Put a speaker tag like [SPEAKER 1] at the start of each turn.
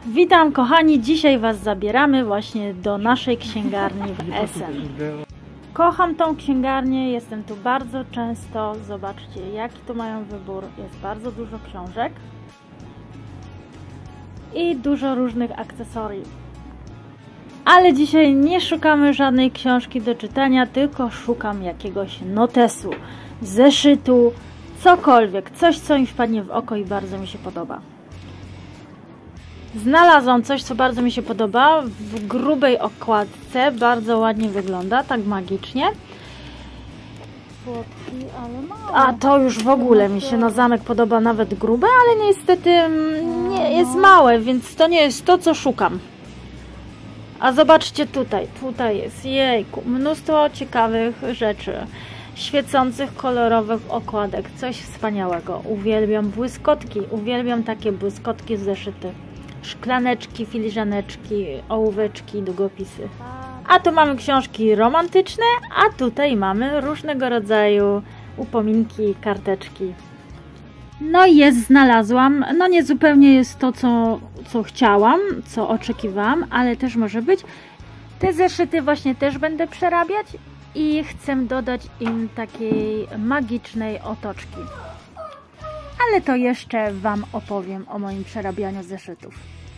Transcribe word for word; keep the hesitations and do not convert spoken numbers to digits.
[SPEAKER 1] Witam kochani, dzisiaj Was zabieramy właśnie do naszej księgarni w Essen. Kocham tą księgarnię, jestem tu bardzo często. Zobaczcie, jaki tu mają wybór. Jest bardzo dużo książek i dużo różnych akcesorii. Ale dzisiaj nie szukamy żadnej książki do czytania, tylko szukam jakiegoś notesu, zeszytu, cokolwiek, coś co mi wpadnie w oko i bardzo mi się podoba. Znalazłam coś, co bardzo mi się podoba, w grubej okładce, bardzo ładnie wygląda, tak magicznie. Słodki, ale mało. A to już w ogóle mi się na zamek podoba, nawet grube, ale niestety nie jest małe, więc to nie jest to, co szukam. A zobaczcie tutaj, tutaj jest, jejku, mnóstwo ciekawych rzeczy, świecących, kolorowych okładek, coś wspaniałego. Uwielbiam błyskotki, uwielbiam takie błyskotki z zeszyty. Szklaneczki, filiżaneczki, ołóweczki, długopisy. A tu mamy książki romantyczne, a tutaj mamy różnego rodzaju upominki, karteczki. No i jest, znalazłam. No nie zupełnie jest to, co, co chciałam, co oczekiwałam, ale też może być. Te zeszyty właśnie też będę przerabiać i chcę dodać im takiej magicznej otoczki. Ale to jeszcze Wam opowiem o moim przerabianiu zeszytów.